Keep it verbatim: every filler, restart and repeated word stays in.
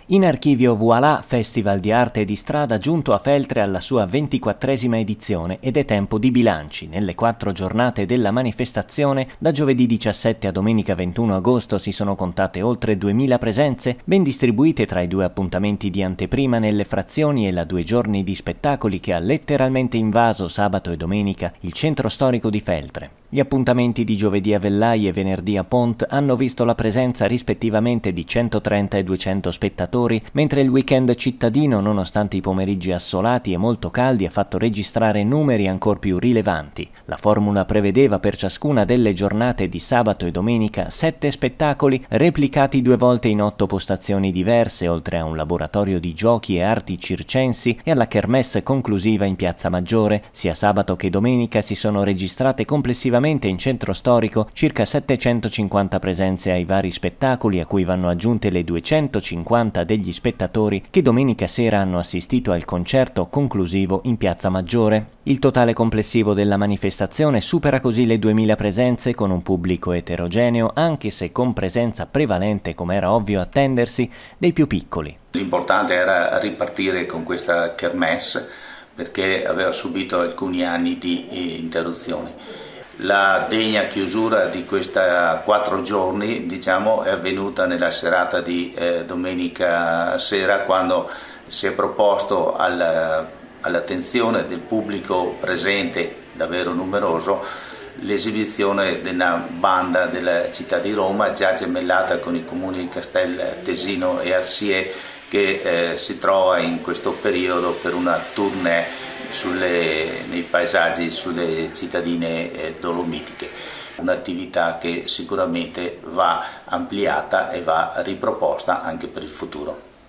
In archivio Voilà, Festival di arte e di strada giunto a Feltre alla sua ventiquattresima edizione ed è tempo di bilanci. Nelle quattro giornate della manifestazione, da giovedì diciassette a domenica ventuno agosto, si sono contate oltre duemila presenze, ben distribuite tra i due appuntamenti di anteprima nelle frazioni e la due giorni di spettacoli che ha letteralmente invaso sabato e domenica il centro storico di Feltre. Gli appuntamenti di giovedì a Vellai e venerdì a Pont hanno visto la presenza rispettivamente di centotrenta e duecento spettatori, mentre il weekend cittadino, nonostante i pomeriggi assolati e molto caldi, ha fatto registrare numeri ancor più rilevanti. La formula prevedeva per ciascuna delle giornate di sabato e domenica sette spettacoli replicati due volte in otto postazioni diverse, oltre a un laboratorio di giochi e arti circensi e alla kermesse conclusiva in Piazza Maggiore. Sia sabato che domenica si sono registrate complessivamente in centro storico circa settecentocinquanta presenze ai vari spettacoli, a cui vanno aggiunte le duecentocinquanta degli spettatori che domenica sera hanno assistito al concerto conclusivo in Piazza Maggiore. Il totale complessivo della manifestazione supera così le duemila presenze, con un pubblico eterogeneo, anche se con presenza prevalente, come era ovvio attendersi, dei più piccoli. L'importante era ripartire con questa kermesse perché aveva subito alcuni anni di interruzioni. La degna chiusura di questi quattro giorni, diciamo, è avvenuta nella serata di eh, domenica sera, quando si è proposto al, all'attenzione del pubblico presente, davvero numeroso, l'esibizione della banda della città di Roma, già gemellata con i comuni di Castel Tesino e Arsie, che eh, si trova in questo periodo per una tournée Sulle, nei paesaggi, sulle cittadine eh, dolomitiche. Un'attività che sicuramente va ampliata e va riproposta anche per il futuro.